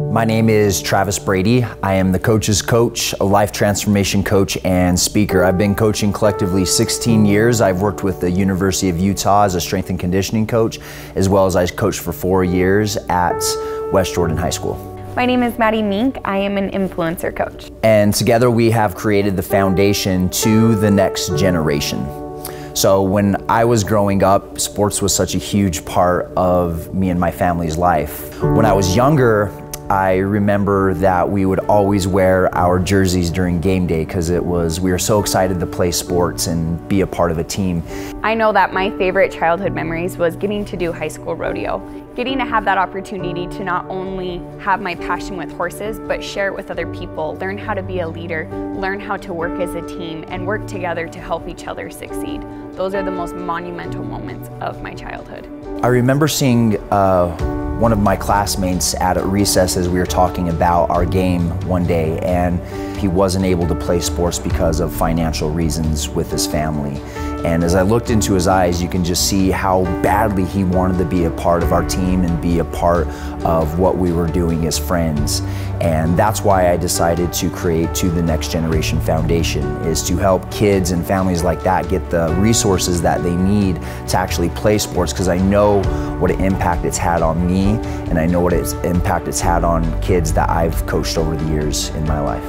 My name is Travis Brady. I am the coach's coach, a life transformation coach and speaker. I've been coaching collectively 16 years. I've worked with the University of Utah as a strength and conditioning coach, as well as I coached for 4 years at West Jordan High School. My name is Maddie Mink. I am an influencer coach. And together we have created the foundation to the next generation. So when I was growing up, sports was such a huge part of me and my family's life. When I was younger, I remember that we would always wear our jerseys during game day because we were so excited to play sports and be a part of a team. I know that my favorite childhood memories was getting to do high school rodeo. Getting to have that opportunity to not only have my passion with horses, but share it with other people, learn how to be a leader, learn how to work as a team, and work together to help each other succeed. Those are the most monumental moments of my childhood. I remember seeing one of my classmates at recess as we were talking about our game one day, and he wasn't able to play sports because of financial reasons with his family. And as I looked into his eyes, you can just see how badly he wanted to be a part of our team and be a part of what we were doing as friends. And that's why I decided to create To the Next Generation Foundation, is to help kids and families like that get the resources that they need to actually play sports, because I know what an impact it's had on me, and I know what impact it's had on kids that I've coached over the years in my life.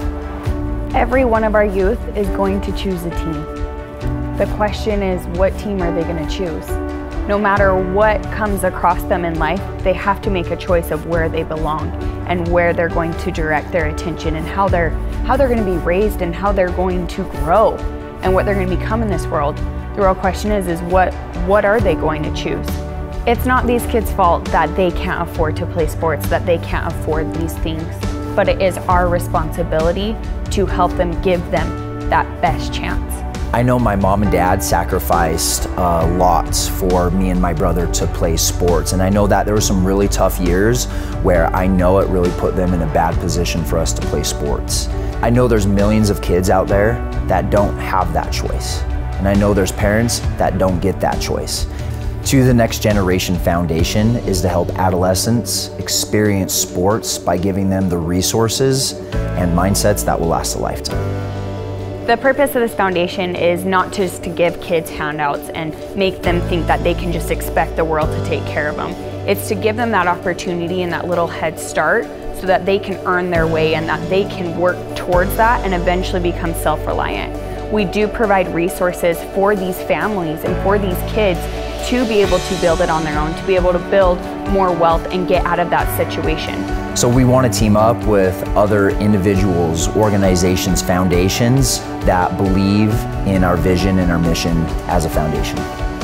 Every one of our youth is going to choose a team. The question is, what team are they going to choose? No matter what comes across them in life, they have to make a choice of where they belong and where they're going to direct their attention, and how they're going to be raised and how they're going to grow and what they're going to become in this world. The real question is what are they going to choose? It's not these kids' fault that they can't afford to play sports, that they can't afford these things, but it is our responsibility to help them, give them that best chance. I know my mom and dad sacrificed a lot for me and my brother to play sports, and I know that there were some really tough years where I know it really put them in a bad position for us to play sports. I know there's millions of kids out there that don't have that choice, and I know there's parents that don't get that choice. To the Next Generation Foundation is to help adolescents experience sports by giving them the resources and mindsets that will last a lifetime. The purpose of this foundation is not just to give kids handouts and make them think that they can just expect the world to take care of them. It's to give them that opportunity and that little head start so that they can earn their way and that they can work towards that and eventually become self-reliant. We do provide resources for these families and for these kids to be able to build it on their own, to be able to build more wealth and get out of that situation. So we want to team up with other individuals, organizations, foundations that believe in our vision and our mission as a foundation.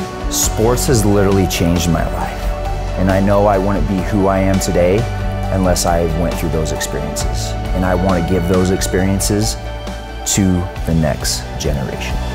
Sports has literally changed my life, and I know I wouldn't be who I am today unless I went through those experiences. And I want to give those experiences to the next generation.